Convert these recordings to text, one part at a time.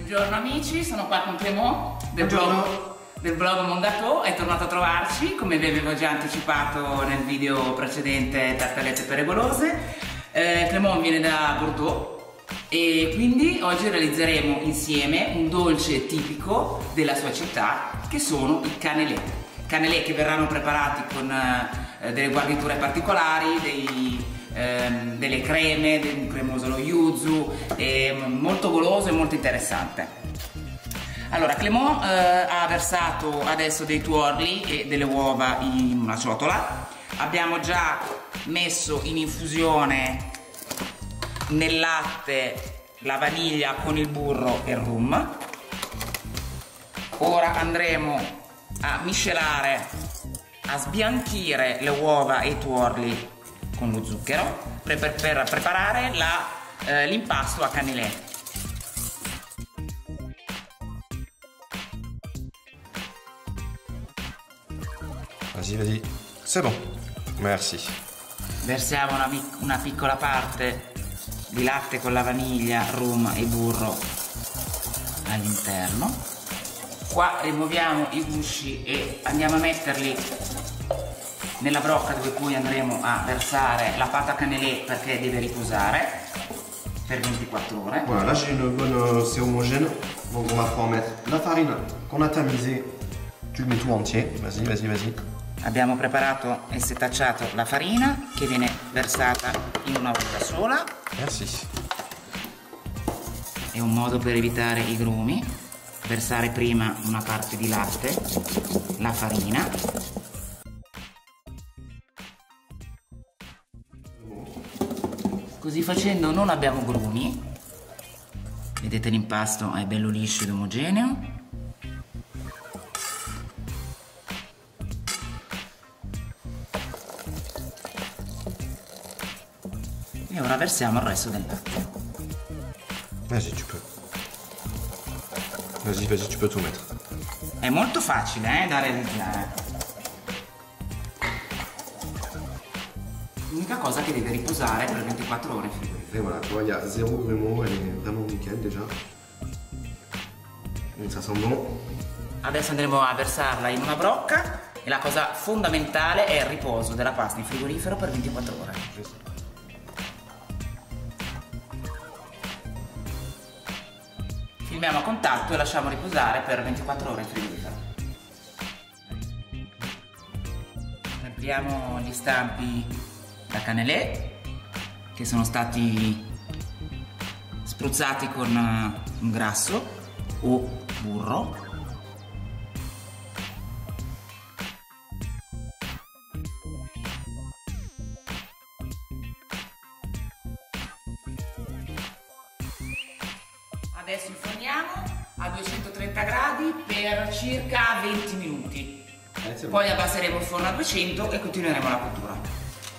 Buongiorno amici, sono qua con Clément del blog Mondato, è tornato a trovarci come vi avevo già anticipato nel video precedente Tartalette pericolose. Clément viene da Bordeaux e quindi oggi realizzeremo insieme un dolce tipico della sua città che sono i cannelé. Cannelé che verranno preparati con delle guarniture particolari, delle creme, un cremoso lo yuzu, molto goloso e molto interessante. Allora Clément ha versato adesso dei tuorli e delle uova in una ciotola. Abbiamo già messo in infusione nel latte la vaniglia con il burro e il rum. Ora andremo a miscelare, a sbianchire le uova e i tuorli con lo zucchero per preparare l'impasto a cannelé. Vas-y, vas-y. C'est bon. Merci. Versiamo una piccola parte di latte con la vaniglia, rum e burro all'interno. Qua rimuoviamo i gusci e andiamo a metterli nella brocca dove poi andremo a versare la pâte à cannelé perché deve riposare per 24 ore. Voilà, là j'ai une bonne, c'est homogène, donc on va pouvoir mettre la farine qu'on a tamisée, tu le mets tout entier, vas-y, vas-y, vas-y. Abbiamo preparato e setacciato la farina che viene versata in una volta sola. Merci. È un modo per evitare i grumi, versare prima una parte di latte, la farina. Così facendo non abbiamo grumi, vedete l'impasto è bello liscio ed omogeneo. E ora versiamo il resto del latte. Vas-y, tu peux. Vas-y, vas-y, tu peux tout mettre. È molto facile da realizzare. L'unica cosa che deve riposare per 24 ore in frigorifero. Et voilà, tu vois, il y a zéro grumeau, elle est vraiment nickel déjà. Donc ça sent bon. Adesso andremo a versarla in una brocca e la cosa fondamentale è il riposo della pasta in frigorifero per 24 ore. Filmiamo a contatto e lasciamo riposare per 24 ore in frigorifero. Apriamo gli stampi da cannelé che sono stati spruzzati con un grasso o burro. Adesso inforniamo a 230 gradi per circa 20 minuti. Poi abbasseremo il forno a 200 e continueremo la cottura.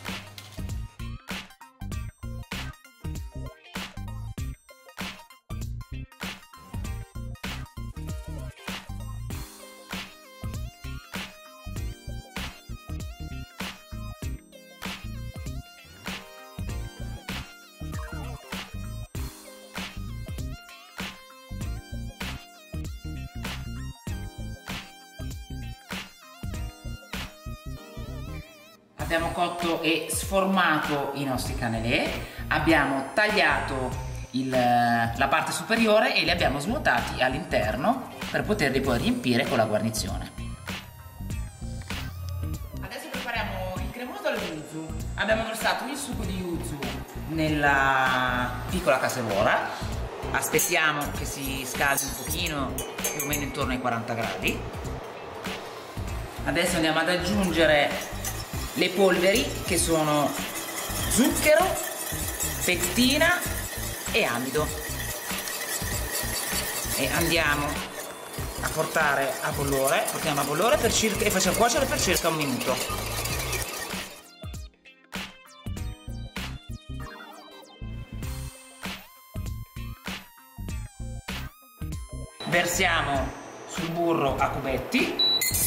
Abbiamo cotto e sformato i nostri cannelé, abbiamo tagliato la parte superiore e li abbiamo svuotati all'interno per poterli poi riempire con la guarnizione. Adesso prepariamo il cremoso allo yuzu. Abbiamo versato il succo di yuzu nella piccola casseruola, aspettiamo che si scaldi un pochino, più o meno intorno ai 40 gradi. Adesso andiamo ad aggiungere le polveri che sono zucchero, pectina e amido e andiamo a portiamo a bollore per circa, e facciamo cuocere per circa un minuto. Versiamo sul burro a cubetti.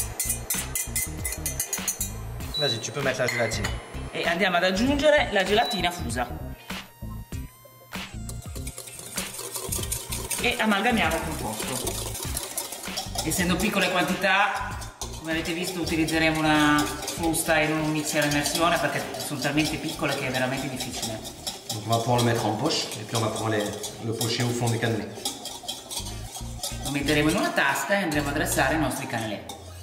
Vas-y, tu peux mettre la gélatine. E andiamo ad aggiungere la gelatina fusa. e amalgamiamo il composto. Essendo piccole quantità, come avete visto, utilizzeremo una frusta e non un mixer a immersione perché sono talmente piccole che è veramente difficile. Donc on va pouvoir le mettre en poche et puis on va pouvoir le pocher au fond des cannelés. Lo metteremo in una tasca e andremo a dressare i nostri cannelé.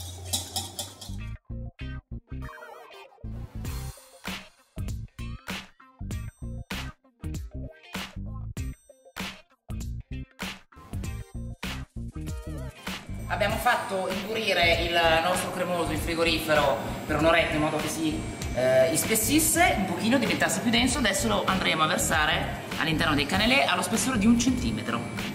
Abbiamo fatto indurire il nostro cremoso in frigorifero per un'oretta in modo che si ispessisse, un pochino diventasse più denso. Adesso lo andremo a versare all'interno dei cannelé allo spessore di 1 centimetro.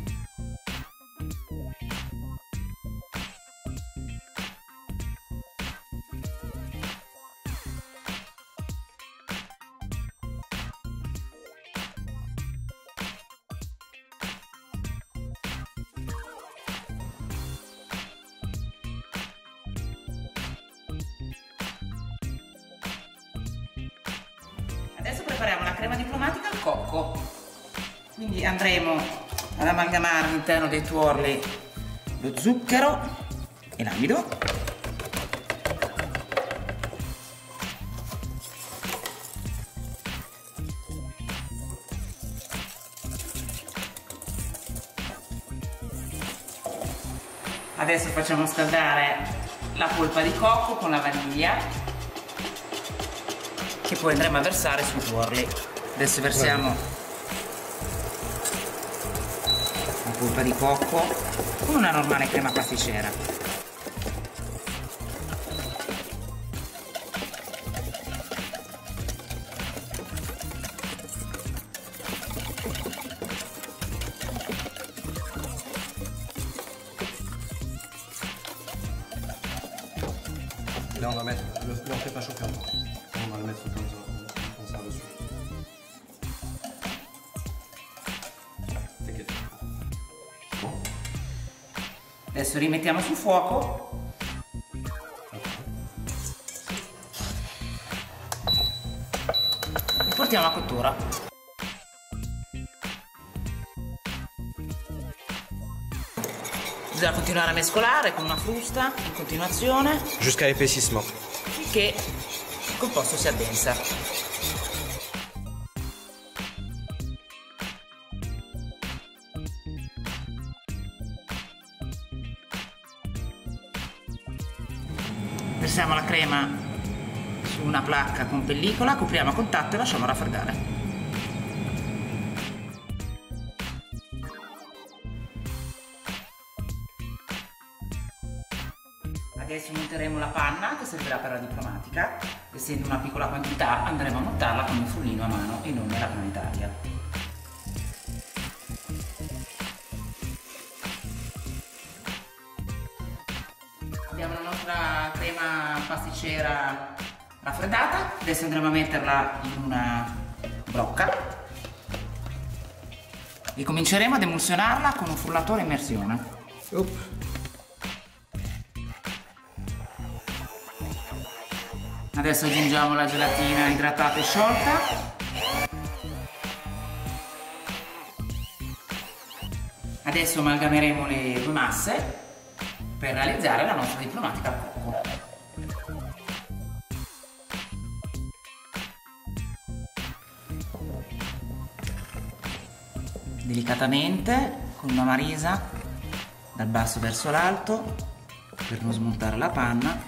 Adesso prepariamo la crema diplomatica al cocco, quindi andremo ad amalgamare all'interno dei tuorli lo zucchero e l'amido. Adesso facciamo scaldare la polpa di cocco con la vaniglia, che poi andremo a versare sui tuorli. Adesso versiamo la polpa di cocco con una normale crema pasticcera. Là on va mettre, le fait pas chauffer encore. On va le mettre comme ça dessus. T'inquiète. Bon. Adesso rimettiamo sul fuoco. E portiamo a cottura. Bisogna continuare a mescolare con una frusta in continuazione Jusqu'à épaississement. finché il composto si addensa. Versiamo la crema su una placca con pellicola, copriamo a contatto e lasciamo raffreddare. Adesso monteremo la panna che servirà per la diplomatica. Essendo una piccola quantità andremo a montarla con il frullino a mano e non nella planetaria. Abbiamo la nostra crema pasticcera raffreddata, adesso andremo a metterla in una brocca e cominceremo ad emulsionarla con un frullatore a immersione. Adesso aggiungiamo la gelatina idratata e sciolta. Adesso amalgameremo le due masse per realizzare la nostra diplomatica al cocco. Delicatamente, con una marisa, dal basso verso l'alto, per non smontare la panna.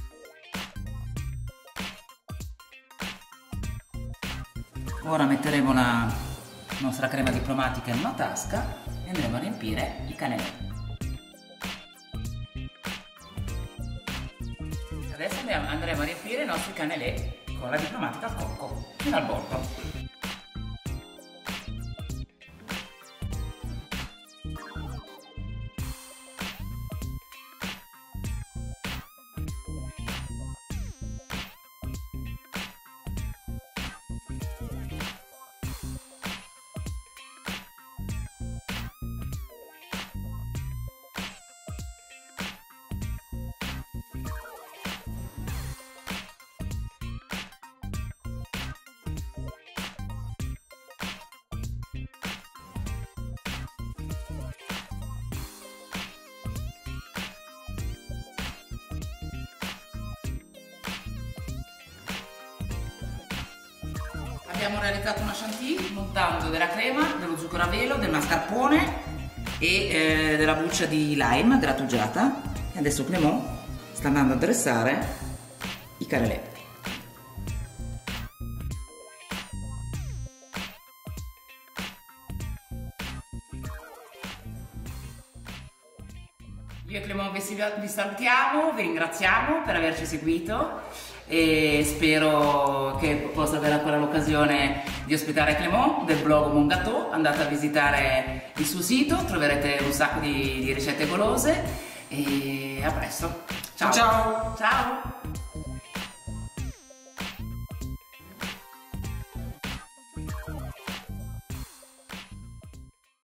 Ora metteremo la nostra crema diplomatica in una tasca e andremo a riempire i cannelé. Adesso andremo a riempire i nostri cannelé con la diplomatica al cocco fino al bordo. abbiamo realizzato una chantilly montando della crema, dello zucchero a velo, del mascarpone e della buccia di lime grattugiata. E adesso Clément sta andando a dressare i carrelletti. Io e Clément vi salutiamo, vi ringraziamo per averci seguito e spero che possa avere ancora l'occasione di ospitare Clément del blog Mon Gâteau. Andate a visitare il suo sito, troverete un sacco di ricette golose e a presto. Ciao! Ciao! Ciao!